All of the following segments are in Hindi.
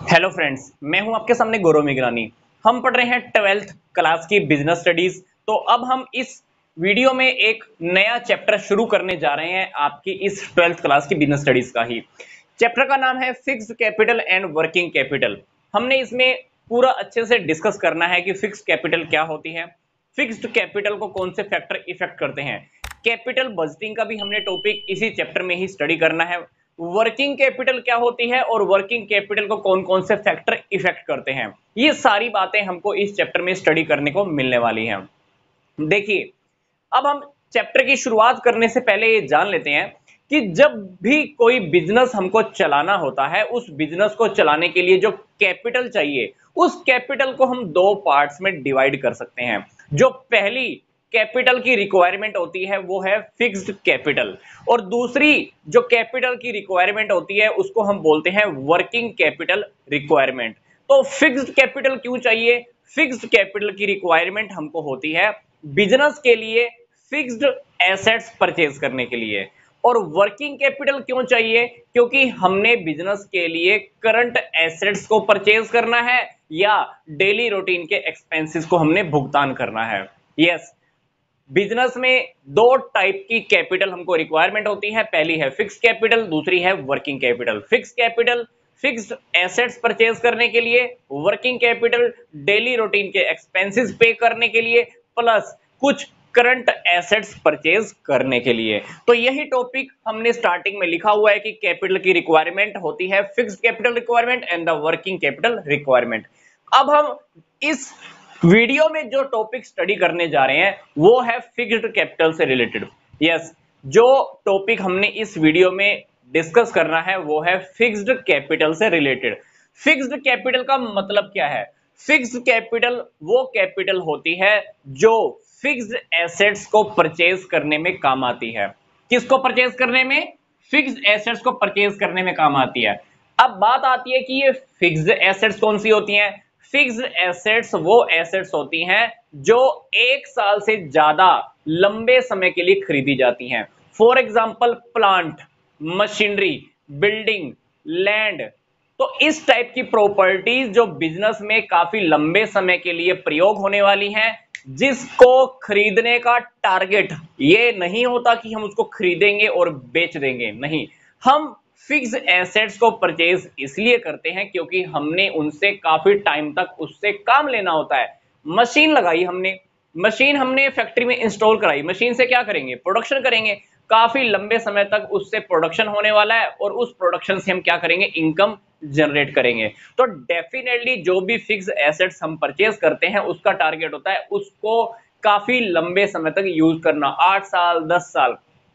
हेलो फ्रेंड्स, मैं हूं आपके सामने गौरव मेघरानी। हम पढ़ रहे हैं 12th क्लास की बिजनेस स्टडीज। तो अब हम इस वीडियो में एक नया चैप्टर शुरू करने जा रहे हैं आपकी इस 12th क्लास की बिजनेस स्टडीज का ही। चैप्टर का नाम है fixed capital and working capital. हमने इसमें पूरा अच्छे से डिस्कस करना है कि फिक्स्ड कैपिटल क्या होती है, फिक्स्ड कैपिटल को कौन से फैक्टर इफेक्ट करते हैं, कैपिटल बजटिंग का भी हमने टॉपिक इसी चैप्टर में ही स्टडी करना है, वर्किंग कैपिटल क्या होती है और वर्किंग कैपिटल को कौन कौन से फैक्टर इफेक्ट करते हैं। ये सारी बातें हमको इस चैप्टर में स्टडी करने को मिलने वाली हैं। देखिए, अब हम चैप्टर की शुरुआत करने से पहले ये जान लेते हैं कि जब भी कोई बिजनेस हमको चलाना होता है, उस बिजनेस को चलाने के लिए जो कैपिटल चाहिए, उस कैपिटल को हम दो पार्ट्स में डिवाइड कर सकते हैं। जो पहली कैपिटल की रिक्वायरमेंट होती है वो है फिक्स्ड कैपिटल, और दूसरी जो कैपिटल की रिक्वायरमेंट होती है उसको हम बोलते हैं वर्किंग कैपिटल रिक्वायरमेंट। तो फिक्स्ड कैपिटल क्यों चाहिए? फिक्स्ड कैपिटल की रिक्वायरमेंट हमको होती है बिजनेस के लिए फिक्स्ड एसेट्स परचेज करने के लिए। और वर्किंग कैपिटल क्यों चाहिए? क्योंकि हमने बिजनेस के लिए करंट एसेट्स को परचेज करना है या डेली रूटीन के एक्सपेंसेस को हमने भुगतान करना है। यस, बिजनेस में दो टाइप की कैपिटल हमको रिक्वायरमेंट होती है, पहली है फिक्स कैपिटल, दूसरी है working capital. Fix capital fixed assets purchase करने के लिए, वर्किंग कैपिटल डेली रूटीन के एक्सपेंसेस पे करने के लिए, प्लस कुछ करंट एसेट्स परचेज करने के लिए। तो यही टॉपिक हमने स्टार्टिंग में लिखा हुआ है कि कैपिटल की रिक्वायरमेंट होती है fixed capital requirement and the working capital requirement. अब हम इस वीडियो में जो टॉपिक स्टडी करने जा रहे हैं वो है फिक्स्ड कैपिटल से रिलेटेड। यस, जो टॉपिक हमने इस वीडियो में डिस्कस करना है वो है फिक्स्ड कैपिटल से रिलेटेड। फिक्स्ड कैपिटल का मतलब क्या है? फिक्स्ड कैपिटल वो कैपिटल होती है जो फिक्स्ड एसेट्स को परचेज करने में काम आती है। किसको परचेज करने में? फिक्स्ड एसेट्स को परचेज करने में काम आती है। अब बात आती है कि ये फिक्स्ड एसेट्स कौन सी होती हैं? फिक्स्ड एसेट्स वो एसेट्स होती हैं जो एक साल से ज्यादा लंबे समय के लिए खरीदी जाती हैं। For example plant, machinery, building, land. तो इस टाइप की प्रॉपर्टीज जो बिजनेस में काफी लंबे समय के लिए प्रयोग होने वाली हैं, जिसको खरीदने का टारगेट ये नहीं होता कि हम उसको खरीदेंगे और बेच देंगे, नहीं, हम फिक्स एसेट्स को परचेज इसलिए करते हैं क्योंकि हमने उनसे काफी टाइम तक उससे काम लेना होता है। मशीन लगाई हमने, मशीन हमने फैक्ट्री में इंस्टॉल कराई, मशीन से क्या करेंगे? प्रोडक्शन करेंगे। काफी लंबे समय तक उससे प्रोडक्शन होने वाला है और उस प्रोडक्शन से हम क्या करेंगे? इनकम जनरेट करेंगे। तो डेफिनेटली जो भी फिक्स एसेट्स हम परचेज करते हैं उसका टारगेट होता है उसको काफी लंबे समय तक यूज करना, 8 साल 10 साल।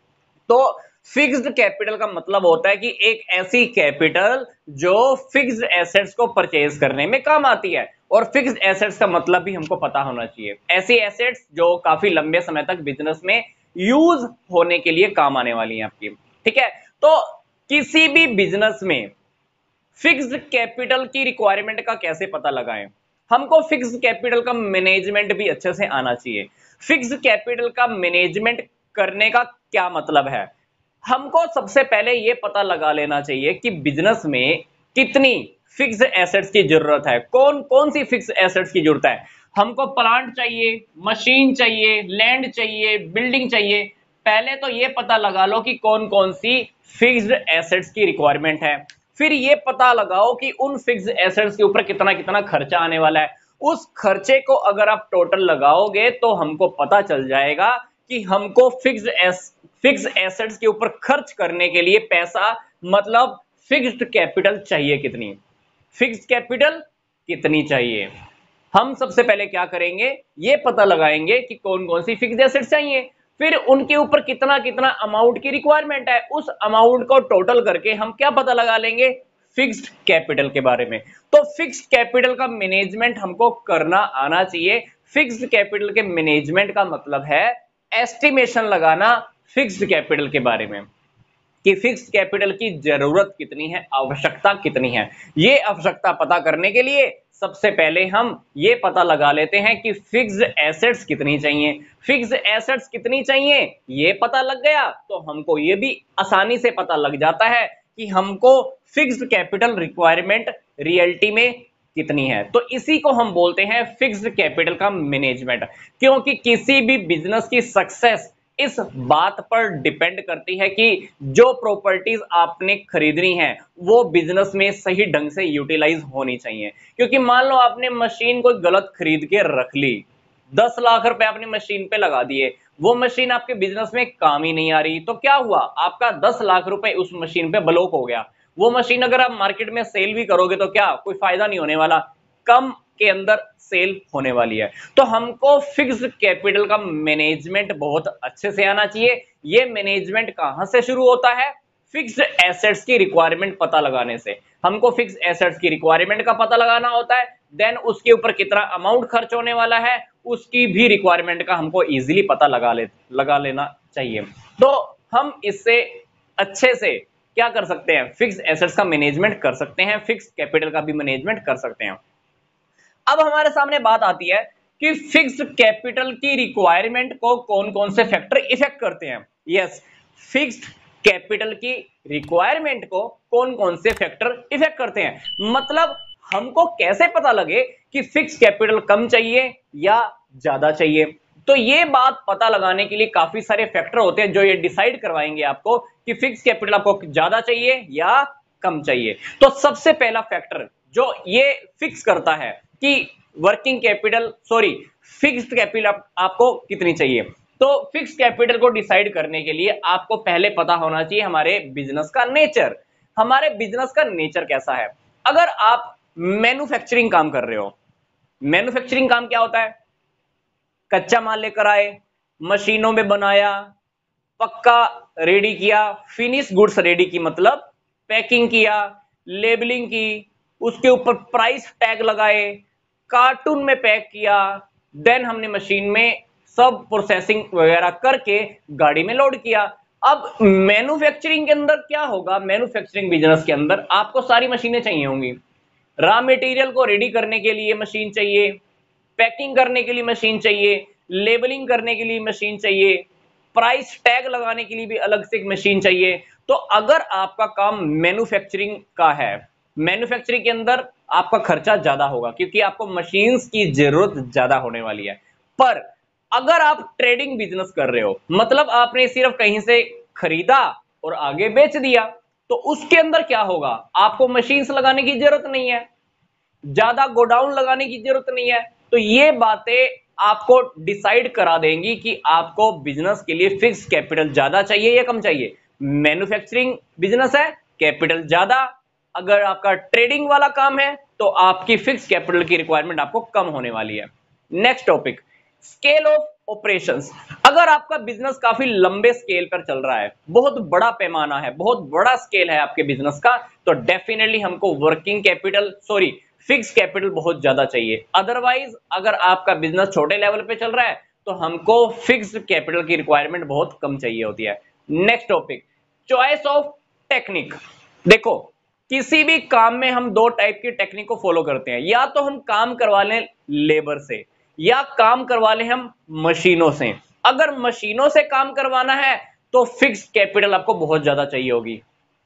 तो फिक्स्ड कैपिटल का मतलब होता है कि एक ऐसी कैपिटल जो फिक्स्ड एसेट्स को परचेज करने में काम आती है। और फिक्स्ड एसेट्स का मतलब भी हमको पता होना चाहिए, ऐसी एसेट्स जो काफी लंबे समय तक बिजनेस में यूज होने के लिए काम आने वाली हैं आपकी। ठीक है, तो किसी भी बिजनेस में फिक्स्ड कैपिटल की रिक्वायरमेंट का कैसे पता लगाएं? हमको फिक्स्ड कैपिटल का मैनेजमेंट भी अच्छे से आना चाहिए। फिक्स्ड कैपिटल का मैनेजमेंट करने का क्या मतलब है? हमको सबसे पहले ये पता लगा लेना चाहिए कि बिजनेस में कितनी फिक्स एसेट्स की जरूरत है, कौन कौन सी फिक्स एसेट्स की जरूरत है। हमको प्लांट चाहिए, मशीन चाहिए, लैंड चाहिए, बिल्डिंग चाहिए। पहले तो ये पता लगा लो कि कौन कौन सी फिक्स्ड एसेट्स की रिक्वायरमेंट है। फिर ये पता लगाओ कि उन फिक्स्ड एसेट्स के ऊपर कितना कितना खर्चा आने वाला है। उस खर्चे को अगर आप टोटल लगाओगे तो हमको पता चल जाएगा कि हमको फिक्स एसेट्स के ऊपर खर्च करने के लिए पैसा, मतलब फिक्स्ड कैपिटल चाहिए कितनी, फिक्स्ड कैपिटल कितनी चाहिए। हम सबसे पहले क्या करेंगे? ये पता लगाएंगे कि कौन कौन सी फिक्स्ड एसेट्स चाहिए, फिर उनके ऊपर कितना कितना अमाउंट की रिक्वायरमेंट है, उस अमाउंट को टोटल करके हम क्या पता लगा लेंगे? फिक्स्ड कैपिटल के बारे में। तो फिक्स्ड कैपिटल का मैनेजमेंट हमको करना आना चाहिए। फिक्स्ड कैपिटल के मैनेजमेंट का मतलब है एस्टिमेशन लगाना फिक्स्ड कैपिटल के बारे में कि फिक्स्ड कैपिटल की जरूरत कितनी है, आवश्यकता कितनी है। ये आवश्यकता पता करने के लिए सबसे पहले हम ये पता लगा लेते हैं कि फिक्स्ड एसेट्स कितनी चाहिए। फिक्स्ड एसेट्स कितनी चाहिए ये पता लग गया तो हमको ये भी आसानी से पता लग जाता है कि हमको फिक्स्ड कैपिटल रिक्वायरमेंट रियलिटी में कितनी है। तो इसी को हम बोलते हैं फिक्स्ड कैपिटल का मैनेजमेंट, क्योंकि किसी भी बिजनेस की सक्सेस इस बात पर डिपेंड करती है कि जो प्रॉपर्टीज आपने खरीदनी है वो बिजनेस में सही ढंग से यूटिलाइज होनी चाहिए। क्योंकि मान लो आपने मशीन कोई गलत खरीद के रख ली, 10 लाख रुपए आपने मशीन पे लगा दिए, वो मशीन आपके बिजनेस में काम ही नहीं आ रही, तो क्या हुआ, आपका 10 लाख रुपए उस मशीन पे ब्लॉक हो गया। वो मशीन अगर आप मार्केट में सेल भी करोगे तो क्या कोई फायदा नहीं होने वाला, कम के अंदर सेल होने वाली है। तो हमको फिक्स्ड कैपिटल का मैनेजमेंट बहुत अच्छे से आना चाहिए। ये मैनेजमेंट कहां से शुरू होता है, फिक्स्ड एसेट्स की रिक्वायरमेंट पता लगाने से। हमको फिक्स्ड एसेट्स की रिक्वायरमेंट का पता लगाना होता है, देन उसके ऊपर कितना अमाउंट खर्च होने वाला है उसकी भी रिक्वायरमेंट का हमको इजीली पता लगा लेना चाहिए। तो हम इससे अच्छे से क्या कर सकते हैं, फिक्स्ड एसेट्स का मैनेजमेंट कर सकते हैं, फिक्स्ड कैपिटल का भी मैनेजमेंट कर सकते हैं। अब हमारे सामने बात आती है कि फिक्स्ड कैपिटल की रिक्वायरमेंट को कौन कौन से फैक्टर इफेक्ट करते हैं। यस, फिक्स्ड कैपिटल की रिक्वायरमेंट को कौन कौन से फैक्टर इफेक्ट करते हैं, मतलब हमको कैसे पता लगे कि फिक्स्ड कैपिटल कम चाहिए या ज्यादा चाहिए। तो ये बात पता लगाने के लिए काफी सारे फैक्टर होते हैं जो ये डिसाइड करवाएंगे आपको कि फिक्स्ड कैपिटल आपको ज्यादा चाहिए या कम चाहिए। तो सबसे पहला फैक्टर जो ये फिक्स करता है कि वर्किंग कैपिटल फिक्स्ड कैपिटल आपको कितनी चाहिए, तो फिक्स्ड कैपिटल को डिसाइड करने के लिए आपको पहले पता होना चाहिए हमारे बिजनेस का नेचर। हमारे बिजनेस का नेचर कैसा है। अगर आप मैन्युफैक्चरिंग काम कर रहे हो, मैन्युफैक्चरिंग काम क्या होता है, कच्चा माल लेकर आए, मशीनों में बनाया, पक्का रेडी किया, फिनिश गुड्स रेडी की मतलब पैकिंग किया, लेबलिंग की, उसके ऊपर प्राइस टैग लगाए, कार्टून में पैक किया, देन हमने मशीन में सब प्रोसेसिंग वगैरह करके गाड़ी में लोड किया। अब मैन्युफैक्चरिंग के अंदर क्या होगा, मैन्युफैक्चरिंग बिजनेस के अंदर आपको सारी मशीनें चाहिए होंगी, रॉ मटेरियल को रेडी करने के लिए मशीन चाहिए, पैकिंग करने के लिए मशीन चाहिए, लेबलिंग करने के लिए मशीन चाहिए, प्राइस टैग लगाने के लिए भी अलग से एक मशीन चाहिए। तो अगर आपका काम मैन्युफैक्चरिंग का है, मैन्युफैक्चरिंग के अंदर आपका खर्चा ज्यादा होगा क्योंकि आपको मशीन्स की जरूरत ज्यादा होने वाली है। पर अगर आप ट्रेडिंग बिजनेस कर रहे हो, मतलब आपने सिर्फ कहीं से खरीदा और आगे बेच दिया, तो उसके अंदर क्या होगा, आपको मशीन्स लगाने की जरूरत नहीं है, ज्यादा गोडाउन लगाने की जरूरत नहीं है। तो ये बातें आपको डिसाइड करा देंगी कि आपको बिजनेस के लिए फिक्स कैपिटल ज्यादा चाहिए या कम चाहिए। मैन्युफैक्चरिंग बिजनेस है, कैपिटल ज्यादा, अगर आपका ट्रेडिंग वाला काम है तो आपकी फिक्स कैपिटल की रिक्वायरमेंट आपको कम होने वाली है। Next topic, scale of operations. अगर आपका बिजनेस काफी लंबे स्केल पर चल रहा है, बहुत बड़ा पैमाना है, बहुत बड़ा स्केल है आपके बिजनेस का, तो डेफिनेटली हमको वर्किंग कैपिटल फिक्स कैपिटल बहुत ज्यादा चाहिए। अदरवाइज अगर आपका बिजनेस छोटे लेवल पे चल रहा है तो हमको फिक्स कैपिटल की रिक्वायरमेंट बहुत कम चाहिए होती है। Next topic, choice of technique. देखो, किसी भी काम में हम दो टाइप की टेक्निक को फॉलो करते हैं, या तो हम काम करवा लें लेबर से या काम करवा लें हम मशीनों से। अगर मशीनों से काम करवाना है तो फिक्स कैपिटल आपको बहुत ज्यादा चाहिए होगी,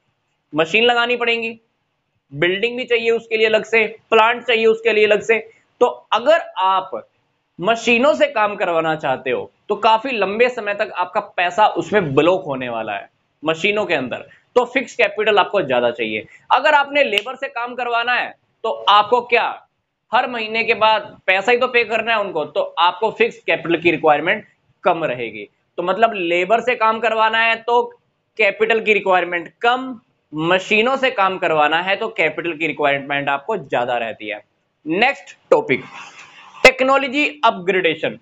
मशीन लगानी पड़ेगी, बिल्डिंग भी चाहिए उसके लिए अलग से, प्लांट चाहिए उसके लिए अलग से। तो अगर आप मशीनों से काम करवाना चाहते हो तो काफी लंबे समय तक आपका पैसा उसमें ब्लॉक होने वाला है मशीनों के अंदर, तो फिक्स कैपिटल आपको ज्यादा चाहिए। अगर आपने लेबर से काम करवाना है तो आपको क्या, हर महीने के बाद पैसा ही तो पे करना है उनको, तो आपको फिक्स कैपिटल की रिक्वायरमेंट कम रहेगी। तो मतलब लेबर से काम करवाना है तो कैपिटल की रिक्वायरमेंट कम, मशीनों से काम करवाना है तो कैपिटल की रिक्वायरमेंट आपको ज्यादा रहती है। Next topic, technology upgradation.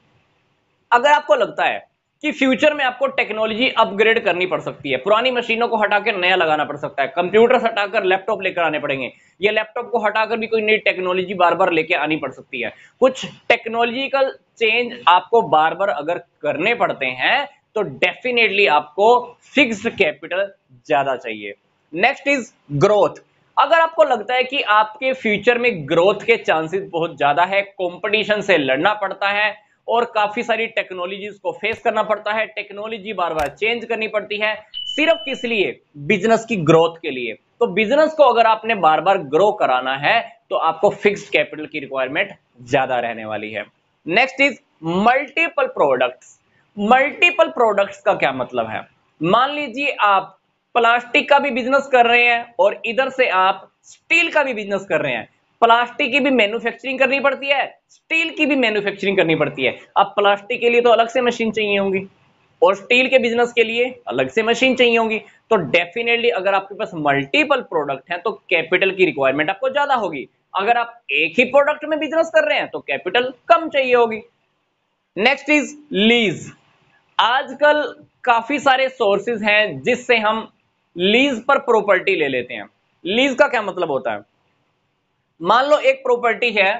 अगर आपको लगता है कि फ्यूचर में आपको टेक्नोलॉजी अपग्रेड करनी पड़ सकती है, पुरानी मशीनों को हटाकर नया लगाना पड़ सकता है, कंप्यूटर हटाकर लैपटॉप लेकर आने पड़ेंगे, या लैपटॉप को हटाकर भी कोई नई टेक्नोलॉजी बार बार लेके आनी पड़ सकती है, कुछ टेक्नोलॉजिकल चेंज आपको बार बार अगर करने पड़ते हैं तो डेफिनेटली आपको फिक्स्ड कैपिटल ज्यादा चाहिए। Next is growth. अगर आपको लगता है कि आपके फ्यूचर में ग्रोथ के चांसेस बहुत ज्यादा है, कंपटीशन से लड़ना पड़ता है और काफी सारी टेक्नोलॉजीज को फेस करना पड़ता है, टेक्नोलॉजी बार बार चेंज करनी पड़ती है, सिर्फ किस लिए? बिजनेस की ग्रोथ के लिए। तो बिजनेस को अगर आपने बार बार ग्रो कराना है तो आपको फिक्स्ड कैपिटल की रिक्वायरमेंट ज्यादा रहने वाली है। Next is multiple products. Multiple products का क्या मतलब है? मान लीजिए आप प्लास्टिक का भी बिजनेस कर रहे हैं और इधर से आप स्टील का भी बिजनेस कर रहे हैं। प्लास्टिक की भी मैन्युफैक्चरिंग करनी पड़ती है, स्टील की भी मैन्युफैक्चरिंग करनी पड़ती है। अब प्लास्टिक के लिए तो अलग से मशीन चाहिए होंगी और स्टील के बिजनेस के लिए अलग से मशीन चाहिए होगी। तो डेफिनेटली अगर आपके पास मल्टीपल प्रोडक्ट हैं तो कैपिटल की रिक्वायरमेंट आपको ज्यादा होगी। अगर आप एक ही प्रोडक्ट में बिजनेस कर रहे हैं तो कैपिटल कम चाहिए होगी। Next is lease. आजकल काफी सारे सोर्सेज हैं जिससे हम लीज पर प्रॉपर्टी ले लेते हैं। लीज का क्या मतलब होता है? मान लो एक प्रॉपर्टी है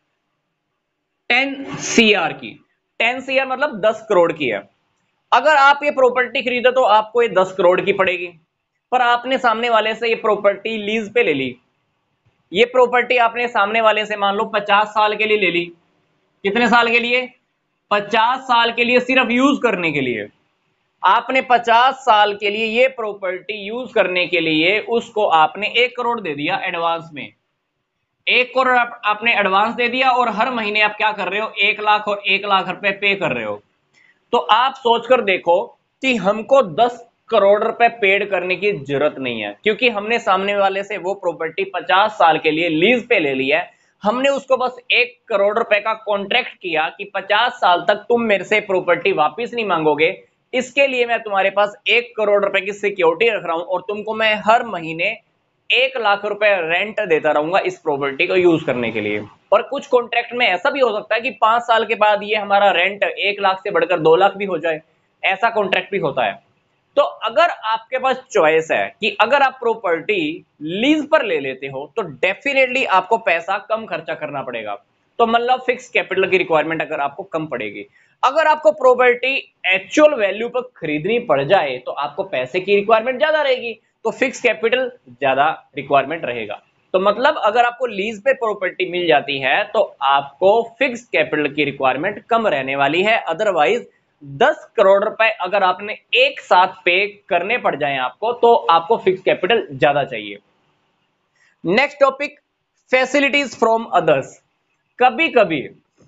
10 CR की। 10 CR मतलब 10 करोड़ की है। अगर आप ये प्रॉपर्टी खरीदे तो आपको ये 10 करोड़ की पड़ेगी, पर आपने सामने वाले से ये प्रॉपर्टी लीज पे ले ली। ये प्रॉपर्टी आपने सामने वाले से मान लो 50 साल के लिए ले ली। कितने साल के लिए? 50 साल के लिए, सिर्फ यूज करने के लिए। आपने 50 साल के लिए ये प्रॉपर्टी यूज करने के लिए उसको आपने 1 करोड़ दे दिया एडवांस में। 1 करोड़ आपने एडवांस दे दिया और हर महीने आप क्या कर रहे हो? 1 लाख और 1 लाख रुपए पे कर रहे हो। तो आप सोचकर देखो कि हमको 10 करोड़ रुपए पेड करने की जरूरत नहीं है, क्योंकि हमने सामने वाले से वो प्रॉपर्टी 50 साल के लिए लीज पे ले ली है। हमने उसको बस 1 करोड़ रुपए का कॉन्ट्रैक्ट किया कि 50 साल तक तुम मेरे से प्रॉपर्टी वापस नहीं मांगोगे। इसके लिए मैं तुम्हारे पास 1 करोड़ रुपए की सिक्योरिटी रख रहा हूं और तुमको मैं हर महीने 1 लाख रुपए रेंट देता रहूंगा इस प्रॉपर्टी को यूज करने के लिए। और कुछ कॉन्ट्रैक्ट में ऐसा भी हो सकता है कि 5 साल के बाद ये हमारा रेंट 1 लाख से बढ़कर 2 लाख भी हो जाए। ऐसा कॉन्ट्रैक्ट भी होता है। तो अगर आपके पास चॉइस है कि अगर आप प्रॉपर्टी लीज पर ले लेते हो तो डेफिनेटली आपको पैसा कम खर्चा करना पड़ेगा। तो मतलब फिक्स कैपिटल की रिक्वायरमेंट अगर आपको कम पड़ेगी। अगर आपको प्रॉपर्टी एक्चुअल वैल्यू पर खरीदनी पड़ जाए तो आपको पैसे की रिक्वायरमेंट ज्यादा रहेगी, तो फिक्स कैपिटल ज्यादा रिक्वायरमेंट रहेगा। तो मतलब अगर आपको लीज पे प्रॉपर्टी मिल जाती है तो आपको फिक्स कैपिटल की रिक्वायरमेंट कम रहने वाली है। अदरवाइज 10 करोड़ रुपए अगर आपने एक साथ पे करने पड़ जाए आपको तो आपको फिक्स कैपिटल ज्यादा चाहिए। Next topic, facilities from others. कभी कभी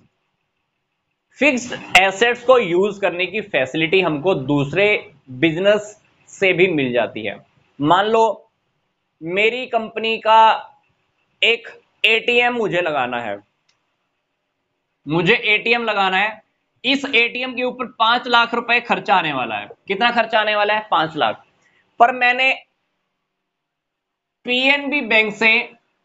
फिक्स्ड एसेट्स को यूज करने की फैसिलिटी हमको दूसरे बिजनेस से भी मिल जाती है। मान लो मेरी कंपनी का एक एटीएम मुझे लगाना है। मुझे एटीएम लगाना है। इस एटीएम के ऊपर 5 लाख रुपए खर्चा आने वाला है। कितना खर्चा आने वाला है? 5 लाख। पर मैंने पीएनबी बैंक से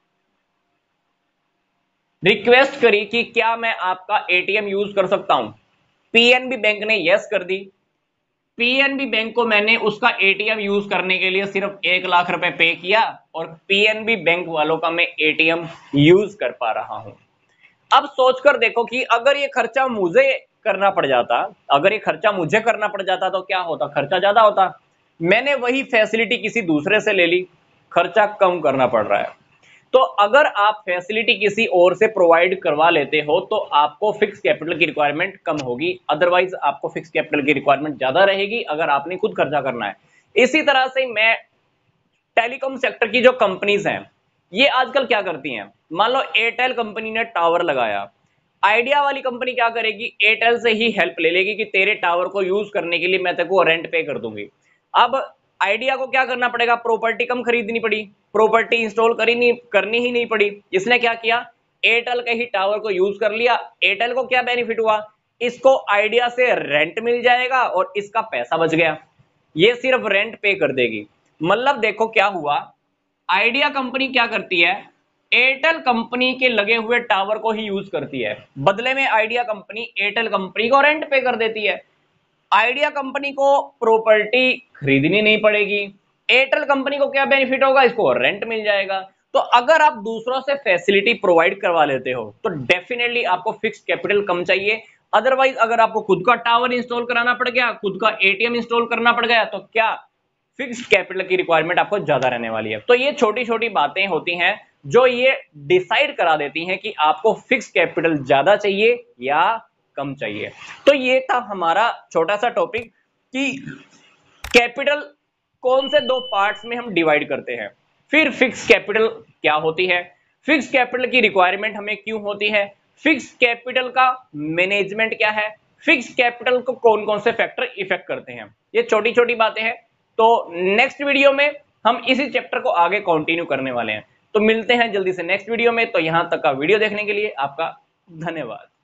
रिक्वेस्ट करी कि क्या मैं आपका एटीएम यूज कर सकता हूं। पीएनबी बैंक ने यस कर दी। पीएनबी बैंक को मैंने उसका एटीएम यूज करने के लिए सिर्फ 1 लाख रुपए पे किया और पीएनबी बैंक वालों का मैं एटीएम यूज कर पा रहा हूं। अब सोचकर देखो कि अगर ये खर्चा मुझे करना पड़ जाता, अगर ये खर्चा मुझे करना पड़ जाता तो क्या होता? खर्चा ज्यादा होता। मैंने वही फैसिलिटी किसी दूसरे से ले ली, खर्चा कम करना पड़ रहा है। तो अगर आप फैसिलिटी किसी और से प्रोवाइड करवा लेते हो तो आपको फिक्स कैपिटल की रिक्वायरमेंट कम होगी। अदरवाइज आपको फिक्स कैपिटल की रिक्वायरमेंट ज्यादा रहेगी अगर आपने खुद खर्चा करना है। इसी तरह से मैं टेलीकॉम सेक्टर की जो कंपनीज हैं ये आजकल क्या करती हैं? मान लो एयरटेल कंपनी ने टावर लगाया। आइडिया वाली कंपनी क्या करेगी? एयरटेल से ही हेल्प ले लेगी कि तेरे टावर को यूज करने के लिए मैं तेरे को रेंट पे कर दूंगी। अब आइडिया को क्या करना पड़ेगा? प्रॉपर्टी कम खरीदनी पड़ी, प्रॉपर्टी इंस्टॉल करनी ही नहीं पड़ी। इसने क्या किया? एयरटेल के ही टावर को यूज कर लिया। एयरटेल को क्या बेनिफिट हुआ? इसको आइडिया से रेंट मिल जाएगा और इसका पैसा बच गया। ये सिर्फ रेंट पे कर देगी। मतलब देखो क्या हुआ, आइडिया कंपनी क्या करती है? एयरटेल कंपनी के लगे हुए टावर को ही यूज करती है, बदले में आइडिया कंपनी एयरटेल कंपनी को रेंट पे कर देती है। आइडिया कंपनी को प्रॉपर्टी खरीदनी नहीं पड़ेगी। एयरटेल कंपनी को क्या बेनिफिट होगा? इसको रेंट मिल जाएगा। तो अगर आप दूसरों से फैसिलिटी प्रोवाइड करवा लेते हो तो डेफिनेटली आपको फिक्स्ड कैपिटल कम चाहिए। अदरवाइज अगर आपको खुद का टावर इंस्टॉल कराना पड़ गया, खुद का एटीएम इंस्टॉल करना पड़ गया, तो क्या फिक्स्ड कैपिटल की रिक्वायरमेंट आपको ज्यादा रहने वाली है। तो ये छोटी छोटी बातें होती हैं जो ये डिसाइड करा देती हैं कि आपको फिक्स्ड कैपिटल ज्यादा चाहिए या कम चाहिए। तो ये था हमारा छोटा सा टॉपिक कि कैपिटल कौन से दो पार्ट्स में हम डिवाइड करते हैं, फिर फिक्स कैपिटल क्या होती है, फिक्स कैपिटल की रिक्वायरमेंट हमें क्यों होती है, फिक्स कैपिटल का मैनेजमेंट क्या है, फिक्स कैपिटल को कौन कौन से फैक्टर इफेक्ट करते हैं। ये छोटी छोटी बातें हैं। तो नेक्स्ट वीडियो में हम इसी चैप्टर को आगे कंटिन्यू करने वाले हैं। तो मिलते हैं जल्दी से नेक्स्ट वीडियो में। तो यहां तक का वीडियो देखने के लिए आपका धन्यवाद।